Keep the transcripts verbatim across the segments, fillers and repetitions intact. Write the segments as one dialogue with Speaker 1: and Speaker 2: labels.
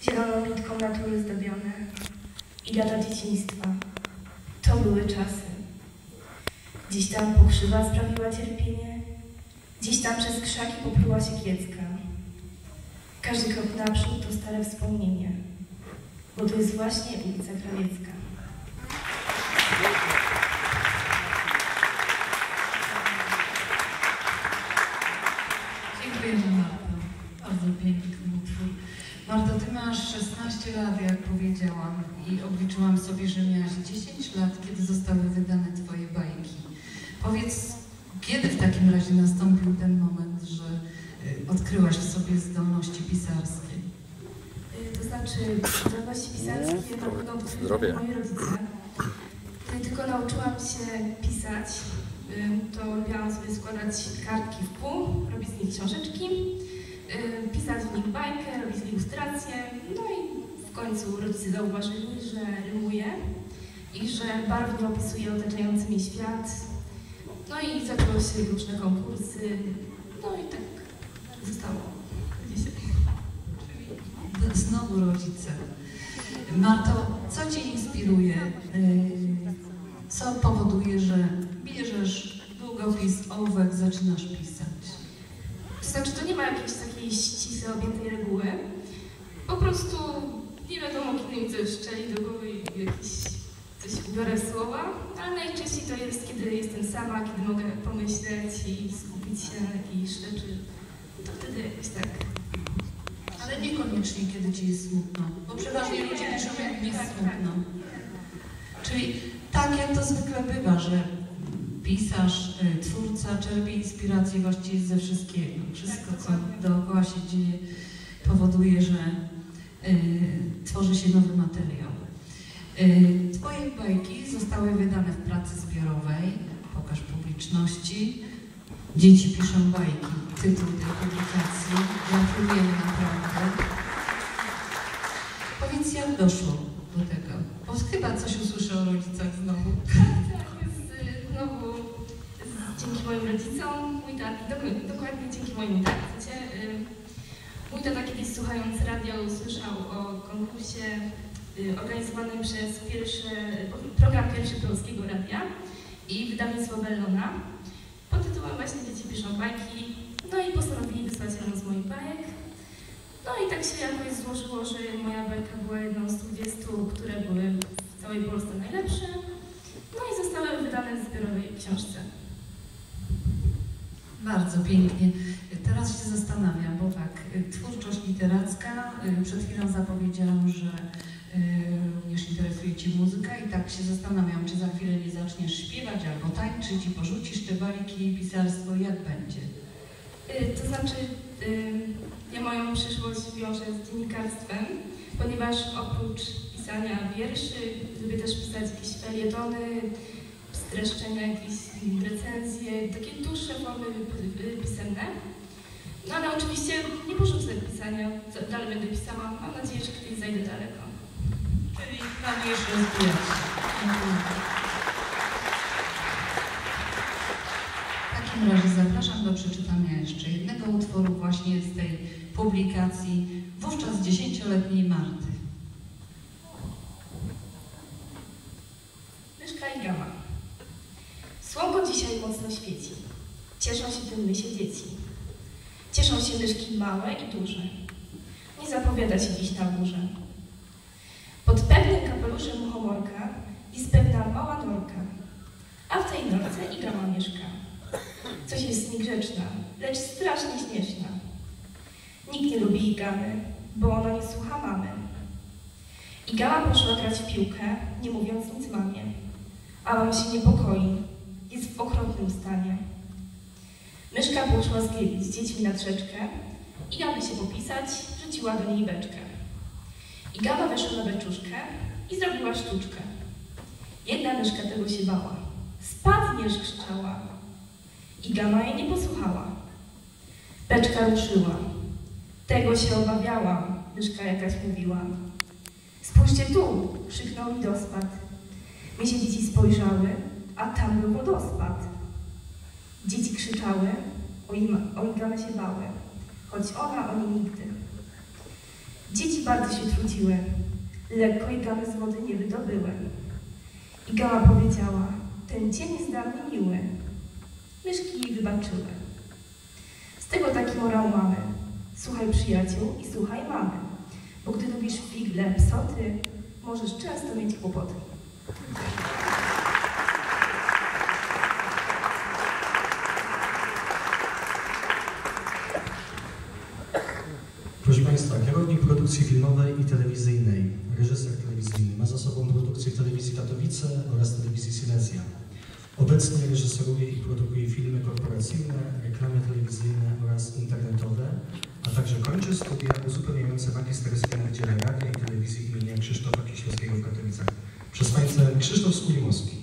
Speaker 1: zieloną nitką natury zdobione i lata dzieciństwa. To były czasy. Gdzieś tam pokrzywa sprawiła cierpienie, gdzieś tam przez krzaki popluła się kiecka. Każdy krok naprzód to stare wspomnienie, bo to jest właśnie ulica Krawiecka.
Speaker 2: Dziękujemy, Marto. Bardzo piękny utwór. Marto, ty masz szesnaście lat, jak powiedziałam, i obliczyłam sobie, że miałaś dziesięć lat, kiedy zostały wydane twoje bajki. Powiedz, kiedy w takim razie nastąpił ten moment, że y, odkryłaś w sobie zdolności pisarskie?
Speaker 1: To znaczy, zdolności pisarskie to będą odkryły moi rodzice. Kiedy tylko nauczyłam się pisać, to lubiłam sobie składać kartki w pół, robić z nich książeczki, pisać w nich bajkę, robić ilustracje. No i w końcu rodzice zauważyli, że rymuję i że barwnie opisuję otaczający mnie świat. No i zaczęły się różne konkursy, no i tak zostało dzisiaj.
Speaker 2: Znowu rodzice. Marto, co cię inspiruje? Co powoduje, że bierzesz długopis, ołówek, zaczynasz pisać?
Speaker 1: To znaczy, to nie ma jakiejś takiej ścisłej, objętej reguły. Po prostu nie wiadomo, kiedy mi coś szczeli do głowy i jakieś coś ubiorę w słowa, ale najczęściej to jest, kiedy jestem sama, kiedy mogę pomyśleć i skupić się na jakiejś rzeczy. To wtedy jakoś tak.
Speaker 2: Ale niekoniecznie, kiedy ci jest smutno, bo przeważnie ludzie piszą, jak mi jest smutno. Czyli tak, jak to zwykle bywa, że pisarz, y, twórca czerpie inspirację właściwie ze wszystkiego. Wszystko, co dookoła się dzieje, powoduje, że y, tworzy się nowy materiał. Y, twoje bajki zostały wydane w pracy zbiorowej. Pokaż publiczności. Dzieci piszą bajki. Tytuł tej publikacji. Gratulujemy naprawdę. Powiedz, jak doszło do tego? Bo chyba coś usłyszę o rodzicach znowu.
Speaker 1: Tak, jest znowu dzięki moim rodzicom, mój tata, dokładnie dzięki moim tacie. Mój tata kiedyś, słuchając radia, usłyszał o konkursie organizowanym przez pierwszy, program Pierwszy Polskiego Radia i wydawnictwo Bellona pod tytułem właśnie Dzieci piszą bajki. No i postanowili wysłać jedną z moich bajek. No i tak się jakoś złożyło, że moja bajka była jedną z dwudziestu, które były w całej Polsce najlepsze. No i zostały wydane w zbiorowej książce.
Speaker 2: Bardzo pięknie. Teraz się zastanawiam, bo tak, twórczość literacka, przed chwilą zapowiedziałam, że również interesuje cię muzyka i tak się zastanawiam, czy za chwilę nie zaczniesz śpiewać albo tańczyć i porzucisz te bajki i pisarstwo, jak będzie?
Speaker 1: To znaczy, ja moją przyszłość wiążę z dziennikarstwem, ponieważ oprócz pisania wierszy lubię też pisać jakieś felietony, streszczenia, jakieś recenzje, takie dłuższe formy pisemne. No ale oczywiście nie porzucę pisania, dalej będę pisała. Mam nadzieję, że kiedyś zajdę daleko.
Speaker 2: Czyli planujesz rozwijać. W takim razie zapraszam do przeczytania jeszcze jednego utworu właśnie z tej publikacji wówczas dziesięcioletniej Marty.
Speaker 1: Myszka i Gama. Słonko dzisiaj mocno świeci. Cieszą się tym mysie dzieci. Cieszą się myszki małe i duże. Nie zapowiada się dziś na górze. Pod pewnym kapeluszem muchomorka jest pewna mała norka, a w tej norce i Gama mieszka. Coś jest niegrzeczna, lecz strasznie śmieszna. Nikt nie lubi Igamy, bo ona nie słucha mamy. Igama poszła grać w piłkę, nie mówiąc nic mamie. A mama się niepokoi, jest w okropnym stanie. Myszka poszła z, z dziećmi nad rzeczkę i aby się popisać, wrzuciła do niej beczkę. Igama weszła na beczuszkę i zrobiła sztuczkę. Jedna myszka tego się bała. Spadniesz, krzyczała. Igama jej nie posłuchała. Beczka ruszyła. Tego się obawiała, myszka jakaś mówiła. Spójrzcie tu, krzyknął Lidospad. My się dzieci spojrzały, a tam był wodospad. Dzieci krzyczały, o, im, o Igamę się bały, choć ona o niej nigdy. Dzieci bardzo się trudziły. Lekko i gamy z wody nie wydobyły. I gama powiedziała, ten cień jest dla mnie miły. Myszki jej wybaczyły. Z tego taki morał mamy. Słuchaj przyjaciół i słuchaj mamy. Bo gdy lubisz figle, psoty, możesz często mieć kłopoty.
Speaker 3: Proszę Państwa, kierownik produkcji filmowej i telewizyjnej, reżyser telewizyjny, ma za sobą produkcję w telewizji Katowice oraz telewizji Silesia. Obecnie reżyseruje i produkuje filmy korporacyjne, reklamy telewizyjne oraz internetowe, a także kończy studia uzupełniające magisterskie na Wydziale Radia i Telewizji imienia Krzysztofa Kieślowskiego w Katowicach. Przez Państwa Krzysztof Skulimowski.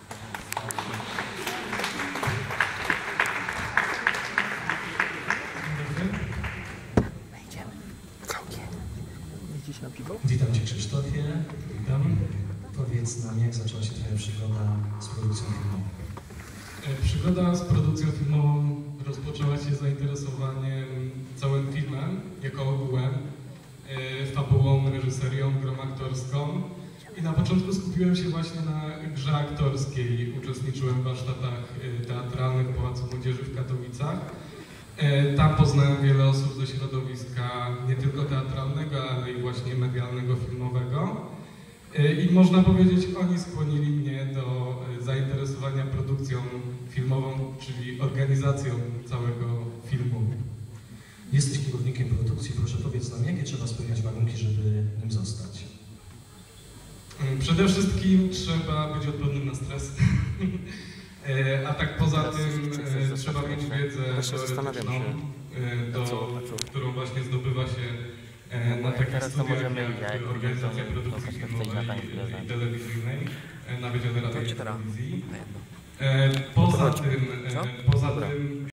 Speaker 3: Witam Cię, Krzysztofie. Witam. Powiedz nam, jak zaczęła się Twoja przygoda z produkcją filmową?
Speaker 4: Przygoda z produkcją filmową rozpoczęła się zainteresowaniem całym filmem, jako ogółem, fabułą, reżyserią, grą aktorską. I na początku skupiłem się właśnie na grze aktorskiej. Uczestniczyłem w warsztatach teatralnych w Pałacu Młodzieży w Katowicach. Tam poznałem wiele osób ze środowiska nie tylko teatralnego, ale i właśnie medialnego, filmowego. I można powiedzieć, oni skłonili mnie do zainteresowania produkcją filmową, czyli organizacją całego filmu.
Speaker 3: Jesteś kierownikiem produkcji, proszę powiedz nam, jakie trzeba spełniać warunki, żeby nim zostać?
Speaker 4: Przede wszystkim trzeba być odpornym na stres. A tak poza tym e, trzeba mieć wiedzę teoretyczną, e, do, którą właśnie zdobywa się e, na takich studiach jak organizacja produkcji filmowej i telewizyjnej e, na Wydziale Radia i Telewizji. E, poza tym, e, poza tym